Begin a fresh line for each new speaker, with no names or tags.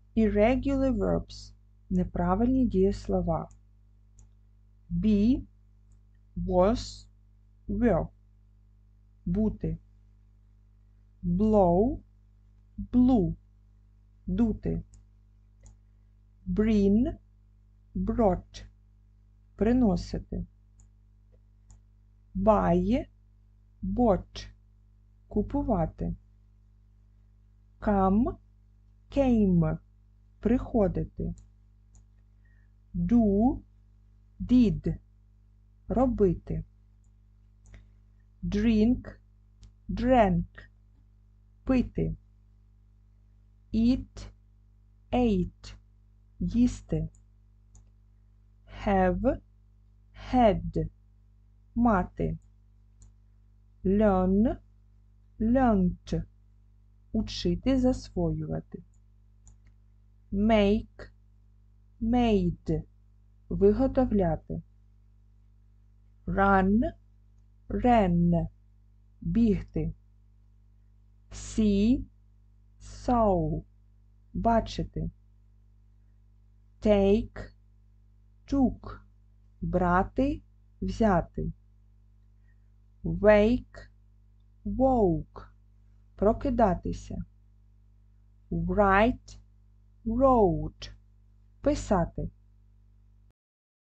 Irregular verbs – неправильні дієслова. Be, was, were – бути. Blow, blew – дути. Bring, brought – приносити. Buy, bought – купувати. Come, came – приходити. Do, did – робити. Drink, drank – пити. Eat, ate – їсти. Have, had – мати. Learn, learnt – учити, засвоювати. Make, made – виготовляти. Run, ran – бігти. See, saw – бачити. Take, took – брати, взяти. Wake, woke – прокидатися. Write, wrote – писати.